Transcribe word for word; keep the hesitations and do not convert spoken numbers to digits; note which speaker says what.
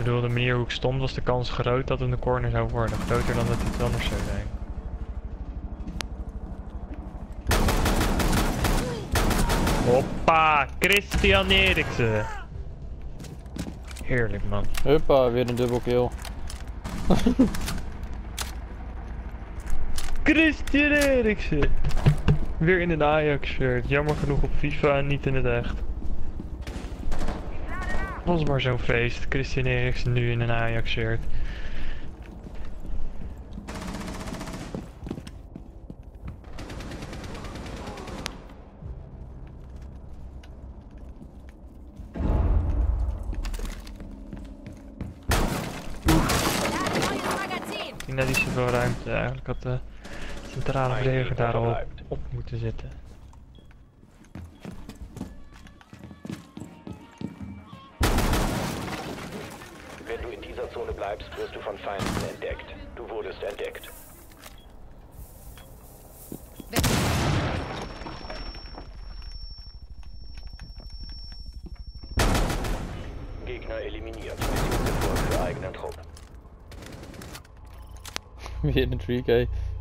Speaker 1: bedoel, de manier hoe ik stond was de kans groot dat het een corner zou worden. Groter dan dat het iets anders zou zijn. Hoppa, Christian Eriksen. Heerlijk man.
Speaker 2: Huppa, weer een dubbel kill.
Speaker 1: Christian Eriksen. Weer in een Ajax shirt. Jammer genoeg op FIFA en niet in het echt. Was maar zo'n feest. Christian Eriksen nu in een Ajax shirt. Ik denk dat hij zoveel ruimte. Eigenlijk had de centrale verdediger daar al op, op moeten zitten.
Speaker 3: Wenn du in dieser Zone bleibst, wirst du von Feinden entdeckt. Du wurdest entdeckt. Gegner eliminiert. Missionserfolg für eigenen Trupp.
Speaker 2: Weer een three K.